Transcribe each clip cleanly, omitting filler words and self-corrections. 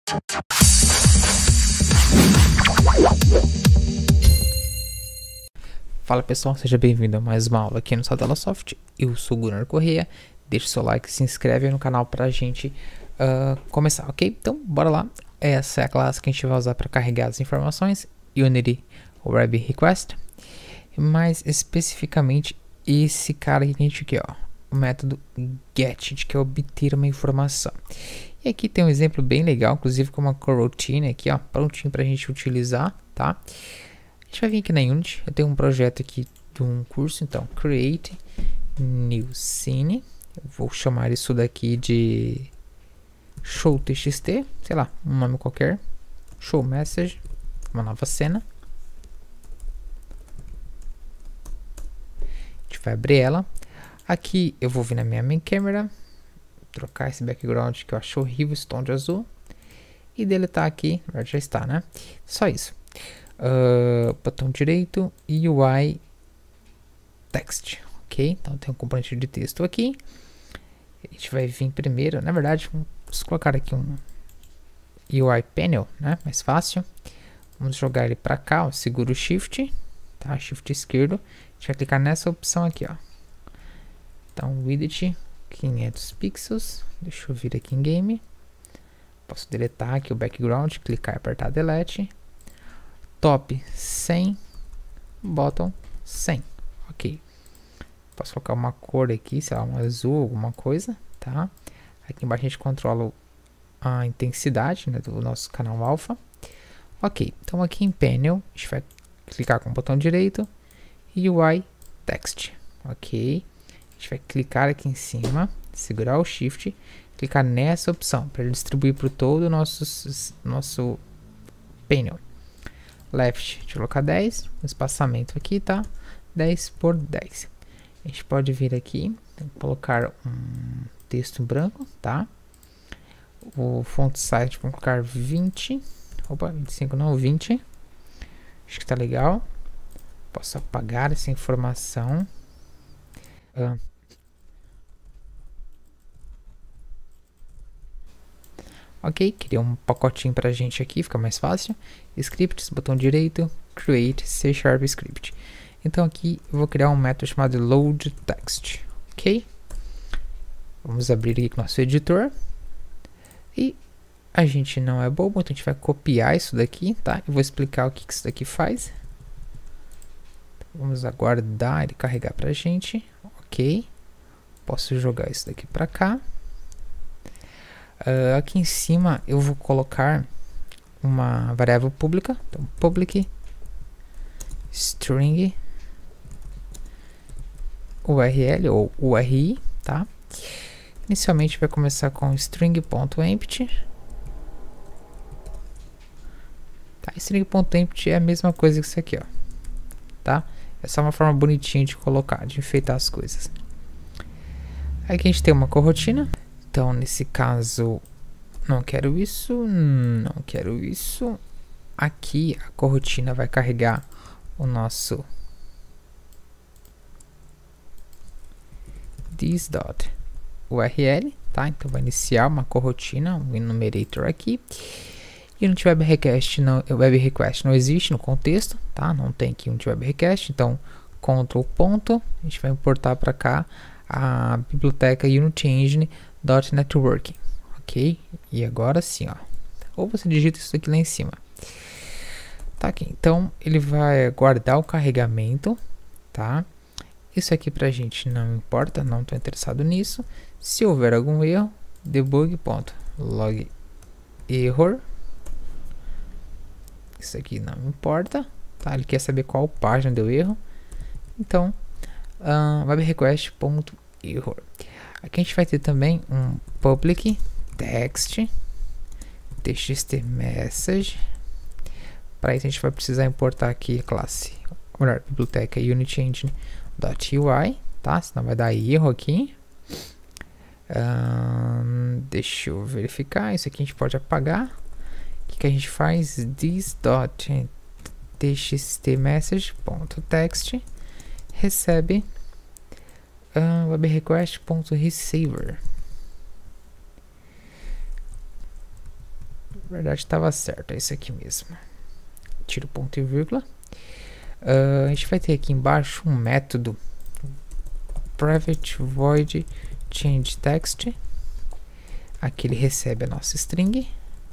Fala pessoal, seja bem-vindo a mais uma aula aqui no Sadalasoft. Eu sou o Gunnar Correia. Deixa o seu like, se inscreve aí no canal pra gente começar, ok? Então, bora lá. Essa é a classe que a gente vai usar para carregar as informações, Unity Web Request. Mais especificamente, esse cara aqui que a gente quer, ó, o método get, a gente quer obter uma informação. E aqui tem um exemplo bem legal, inclusive com uma coroutine aqui, ó, prontinho pra gente utilizar, tá? A gente vai vir aqui na Unity, eu tenho um projeto aqui de um curso, então, create new scene, eu vou chamar isso daqui de show txt, sei lá, um nome qualquer, show message, uma nova cena. A gente vai abrir ela, aqui eu vou vir na minha main camera, trocar esse background que eu acho horrível, esse tom de azul, e deletar aqui, já está, né? Só isso. Botão direito, UI text, ok? Então tem um componente de texto aqui. A gente vai vir primeiro, na verdade, vamos colocar aqui um UI panel, né? Mais fácil. Vamos jogar ele para cá, ó, segura o Shift, tá? Shift esquerdo. A gente vai clicar nessa opção aqui, ó. Então, widget 500 pixels. Deixa eu vir aqui em game. Posso deletar aqui o background, clicar e apertar delete. Top 100, bottom 100, ok. Posso colocar uma cor aqui, sei lá, um azul, alguma coisa, tá? Aqui embaixo a gente controla a intensidade, né, do nosso canal alpha. Ok, então aqui em panel, a gente vai clicar com o botão direito, UI text, ok. A gente vai clicar aqui em cima, segurar o Shift, clicar nessa opção, para ele distribuir para todo o nosso panel. Left, deixa eu colocar 10, o espaçamento aqui tá 10 por 10. A gente pode vir aqui, colocar um texto em branco, tá? O font size, vamos colocar 20, opa, 25 não, 20. Acho que tá legal. Posso apagar essa informação. Ok, criei um pacotinho pra gente aqui, fica mais fácil. Scripts, botão direito, create C# script. Então aqui eu vou criar um método chamado load text, ok? Vamos abrir aqui com o nosso editor. E a gente não é bobo, então a gente vai copiar isso daqui, tá? Eu vou explicar o que isso daqui faz. Vamos aguardar ele carregar pra gente, ok? Posso jogar isso daqui pra cá. Aqui em cima eu vou colocar uma variável pública, então public string URL ou URI, tá? Inicialmente vai começar com string.empty, tá? String.empty é a mesma coisa que isso aqui, ó, tá? É só uma forma bonitinha de colocar, de enfeitar as coisas. Aqui a gente tem uma coroutine. Então, nesse caso, não quero isso, não quero isso. Aqui, a coroutine vai carregar o nosso this.url, tá? Então, vai iniciar uma coroutine, um enumerator aqui. E no web request não existe no contexto, tá? Não tem aqui um web request, então, Ctrl ponto, a gente vai importar para cá a biblioteca Unity Engine .networking, ok? E agora sim, ó, ou você digita isso aqui lá em cima, tá? Aqui, então ele vai guardar o carregamento, tá? Isso aqui pra gente não importa, não tô interessado nisso. Se houver algum erro, debug.log error, isso aqui não importa, tá? Ele quer saber qual página deu erro, então web request.error. Aqui a gente vai ter também um public text txt message. Para isso a gente vai precisar importar aqui a classe, ou melhor, biblioteca Unity Engine.ui, tá? Senão vai dar erro aqui. Deixa eu verificar, isso aqui a gente pode apagar. O que a gente faz? This.txt message.text recebe web request.receiver. Na verdade estava certo, é isso aqui mesmo. Tira o ponto e vírgula. A gente vai ter aqui embaixo um método private void change text. Aqui ele recebe a nossa string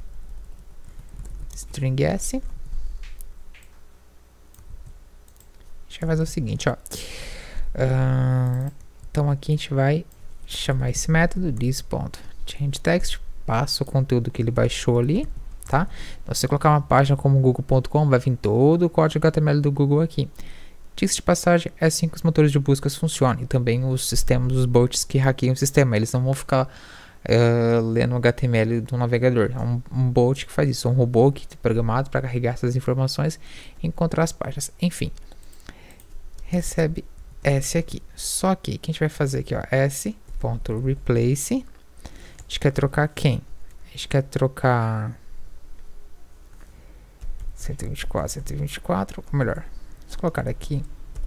S. A gente vai fazer o seguinte, ó. Então aqui a gente vai chamar esse método this.changeText, passa o conteúdo que ele baixou ali, tá? Então, se você colocar uma página como google.com, vai vir todo o código HTML do Google aqui. Diga de passagem, é assim que os motores de buscas funcionam, e também os sistemas, os bots que hackeiam o sistema, eles não vão ficar lendo o HTML do navegador. É um bot que faz isso, um robô que é programado para carregar essas informações e encontrar as páginas. Enfim, recebe S aqui. Só que o que a gente vai fazer aqui, ó, S.replace. A gente quer trocar quem? A gente quer trocar 124, ou melhor, vamos colocar aqui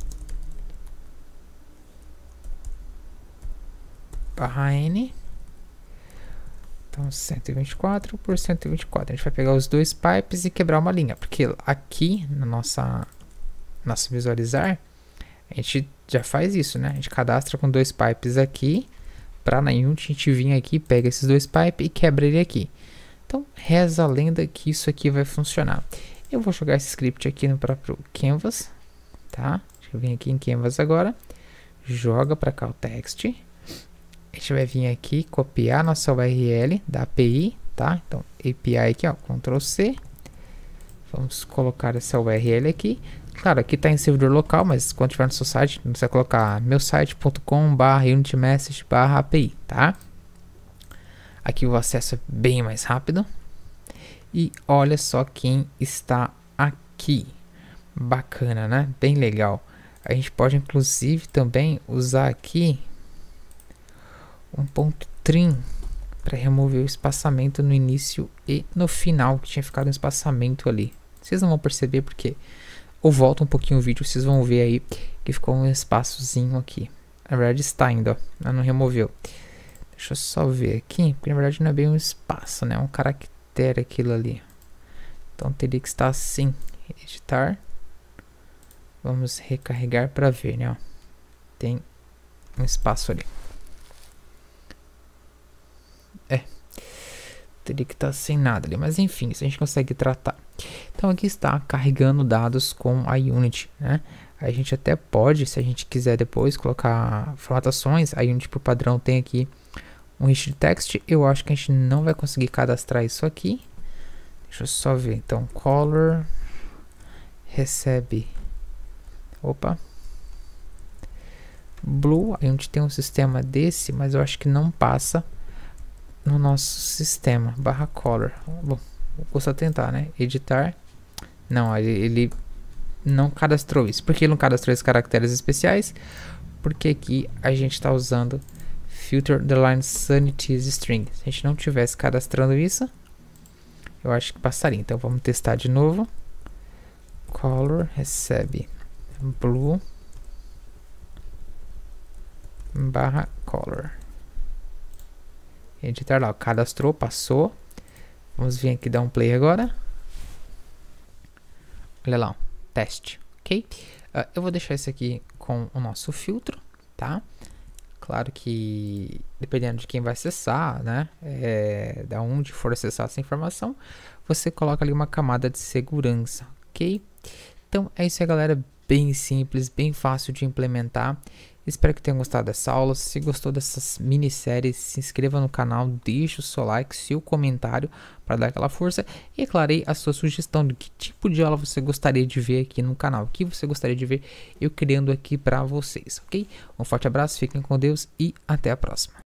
/n. Então 124 por 124. A gente vai pegar os dois pipes e quebrar uma linha, porque aqui no nosso visualizar a gente já faz isso, né? A gente cadastra com dois pipes aqui, para na Unity a gente vir aqui, pega esses dois pipes e quebra ele aqui. Então reza a lenda que isso aqui vai funcionar. Eu vou jogar esse script aqui no próprio Canvas, tá? Deixa eu vir aqui em Canvas agora, joga para cá o text. A gente vai vir aqui, copiar nossa URL da API, tá? Então, API aqui, ó, Ctrl C. Vamos colocar essa URL aqui. Claro, aqui está em servidor local, mas quando tiver no seu site, você vai colocar meusite.com/unitymessage/API, tá? Aqui o acesso é bem mais rápido. E olha só quem está aqui. Bacana, né? Bem legal. A gente pode, inclusive, também usar aqui um ponto trim para remover o espaçamento no início e no final, que tinha ficado um espaçamento ali. Vocês não vão perceber porque ou volta um pouquinho o vídeo, vocês vão ver aí que ficou um espaçozinho aqui. Na verdade está ainda, ó, não removeu. Deixa eu só ver aqui, porque na verdade não é bem um espaço, né? É um caractere aquilo ali. Então teria que estar assim, editar. Vamos recarregar para ver, né? Ó. Tem um espaço ali. Teria que estar sem nada ali, mas enfim, isso a gente consegue tratar. Então aqui está carregando dados com a Unity, né? A gente até pode, se a gente quiser depois colocar formatações, a Unity por padrão tem aqui um rich text. Eu acho que a gente não vai conseguir cadastrar isso aqui. Deixa eu só ver. Então color recebe, opa, blue. A gente tem um sistema desse, mas eu acho que não passa no nosso sistema /color. Bom, vou só tentar, né? Editar. Não, ele não cadastrou isso. Por que ele não cadastrou esses caracteres especiais? Porque aqui a gente está usando filter the line sanity string. Se a gente não tivesse cadastrando isso, eu acho que passaria. Então vamos testar de novo. Color recebe blue /color. Editar lá, cadastrou, passou. Vamos vir aqui dar um play agora. Olha lá, teste, ok? Eu vou deixar isso aqui com o nosso filtro, tá? Claro que dependendo de quem vai acessar, né? Da onde for acessar essa informação, você coloca ali uma camada de segurança, ok? Então é isso aí, galera. Bem simples, bem fácil de implementar. Espero que tenham gostado dessa aula. Se gostou dessas minisséries, se inscreva no canal, deixe o seu like, seu comentário para dar aquela força. E, claro, aí a sua sugestão de que tipo de aula você gostaria de ver aqui no canal. O que você gostaria de ver eu criando aqui para vocês, ok? Um forte abraço, fiquem com Deus e até a próxima.